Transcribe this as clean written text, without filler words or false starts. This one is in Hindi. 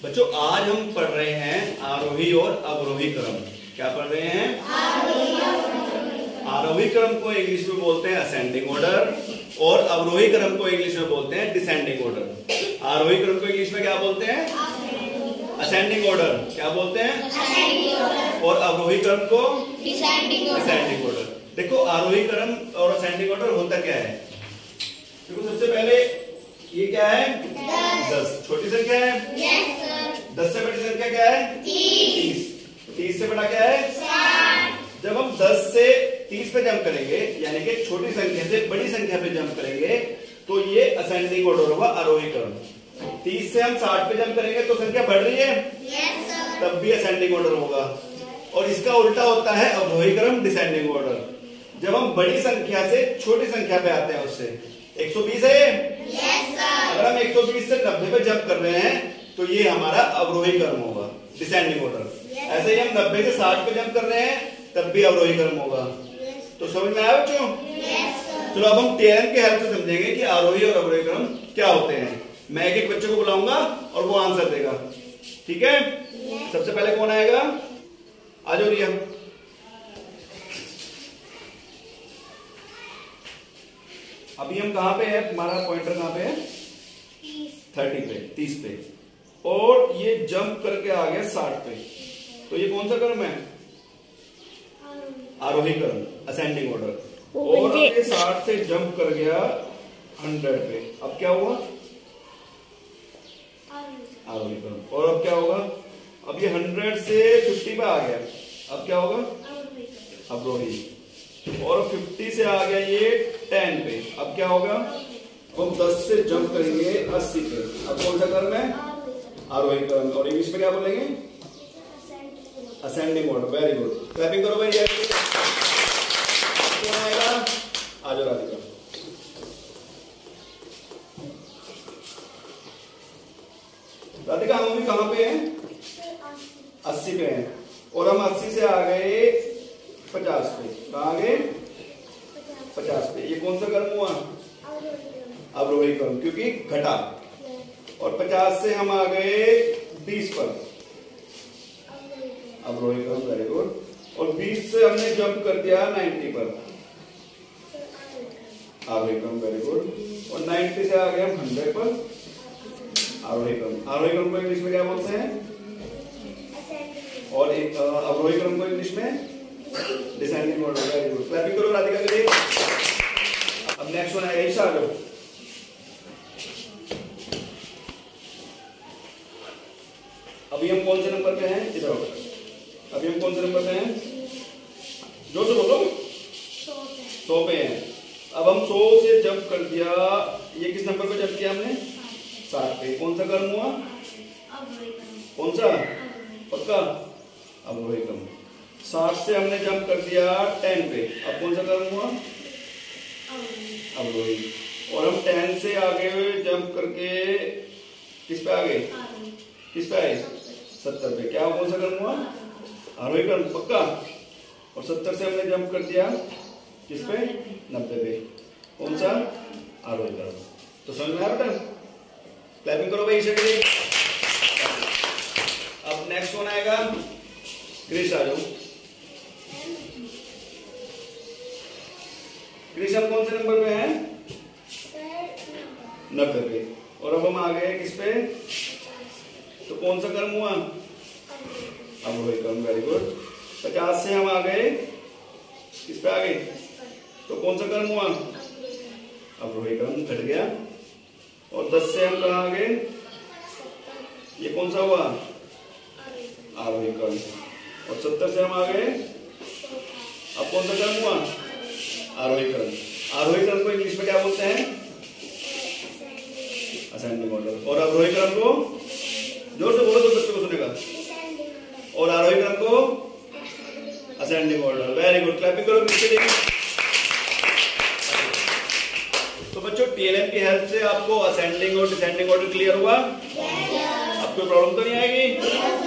बच्चों आज हम पढ़ रहे हैं आरोही और अवरोही क्रम। क्या पढ़ रहे हैं? आरोही क्रम को इंग्लिश में बोलते हैं असेंडिंग ऑर्डर और अवरोही क्रम को इंग्लिश में बोलते हैं डिसेंडिंग ऑर्डर। आरोही क्रम को इंग्लिश में क्या बोलते हैं? Ascending order. क्या बोलते हैं? और अवरोही क्रम को डिसेंडिंग ऑर्डर। देखो आरोही क्रम और असेंडिंग ऑर्डर होता क्या है? देखो सबसे पहले ये क्या है? 10 छोटी संख्या है। 10 से बड़ी संख्या क्या है? 30। 30 से बड़ा क्या है? 60। जब हम 10 से 30 पे जंप करेंगे यानी कि छोटी संख्या से बड़ी संख्या पे जंप करेंगे तो ये असेंडिंग ऑर्डर होगा आरोही क्रम। 30 से हम 60 पे जंप करेंगे तो संख्या बढ़ रही है, तब भी असेंडिंग ऑर्डर होगा। और इसका उल्टा होता है अवरोही क्रम डिसेंडिंग ऑर्डर। जब हम बड़ी संख्या से छोटी संख्या पे आते हैं उससे 120 है अगर हम 120 से 90 पे जंप कर रहे हैं तो ये हमारा अवरोही क्रम होगा डिसेंडिंग ऑर्डर। ऐसे ही हम 90 से 60 पे जंप कर रहे हैं तब भी अवरोही क्रम होगा। तो समझ में आया बच्चों? चलो अब हम टेलर के हेल्प से समझेंगे कि आरोही और अवरोही क्रम क्या होते हैं। मैं एक एक बच्चे को बुलाऊंगा और वो आंसर देगा, ठीक है? सबसे पहले कौन आएगा? आ जाओ रिया। अभी हम कहां पे है? तुम्हारा पॉइंटर कहां पे है? 30 पे और ये जंप करके आ गया 60 पे। तो ये कौन सा क्रम है? आरोही क्रम असेंडिंग ऑर्डर। और अब ये 60 से जंप कर गया 100 पे। अब क्या हुआ? आरोही क्रम। और अब क्या होगा? अब ये 100 से 50 पे आ गया, अब क्या होगा? अवरोही। और 50 से आ गया ये 10 पे, अब क्या होगा? हम 10 से जंप करेंगे 80 पे। अब कौन सा क्रम है? आरोही क्रम। और इंग्लिश में क्या बोलेंगे? Ascending order. Very good, clapping करो भाई। कौन आएगा? आ जाओ राधिका। राधिका हम अभी कहां पे हैं? 80 पे हैं और हम 80 से आ गए 50 पे। कहां आ गए? 50 पे। ये कौन सा क्रम हुआ? अवरोही क्रम, क्योंकि घटा। और 50 से हम आ गए 20 पर, अवरोही क्रम। Very good. और 20 से हमने जंप कर दिया 90 पर, आरोही क्रम। Very good. और 90 से आ गए हम 100 पर, आरोही क्रम। आरोही क्रम को इंग्लिश में क्या बोलते हैं? और एक अवरोही क्रम को इंग्लिश में descending order. Very good, clapping करो राधिका के लिए। अब नेक्स्ट वन है ईशा। आ जाओ। अभी हम कौन से नंबर पे हैं? इधर आओ। अभी हम कौन से नंबर पे हैं? जोर से बोलो। 100 पे हैं। अब हम 100 से जंप कर दिया, ये किस नंबर पे जंप किया हमने? 60 पे। कौन सा क्रम हुआ? कौन सा? पक्का अवरोही क्रम। 60 से हमने जंप कर दिया 10 पे, अब कौन सा क्रम हुआ? अवरोही। और हम 10 से आगे जंप करके किस पे आ गए? किस पे आए? 70 पे। क्या कौन सा क्रम हुआ? आरोही क्रम। पक्का। और 70 से हमने जंप कर दिया किस पे? 90 पे। कौन सा? आरोही क्रम। तो समझ में आया बेटा? क्लैपिंग करो भाई ईशा के लिए। अब नेक्स्ट कौन आएगा? क्रिश। आ जाओ। क्रिश हम कौन से नंबर पे हैं? 90 पे। और अब हम आ गए किस पे? तो कौन सा क्रम हुआ? अवरोही क्रम। Very good. 50 से हम आ गए किस पे? आ गए। तो कौन सा क्रम हुआ? अवरोही क्रम। घट गया। और 10 से हम कहां आ गए? ये कौन सा हुआ? आरोही क्रम। और 70 से हम आ गए, अब कौन सा क्रम हुआ? आरोही क्रम। आरोही क्रम को इंग्लिश में क्या बोलते हैं? Ascending order. और अवरोही क्रम को जोर से बोलो तो बच्चों को सुनेगा। और आरोही क्रम को ascending order. Very good, clapping करो किसके लिए? तो बच्चों टीएलएम की हेल्प से आपको असेंडिंग और डिसेंडिंग ऑर्डर क्लियर हुआ? अब कोई प्रॉब्लम तो नहीं आएगी?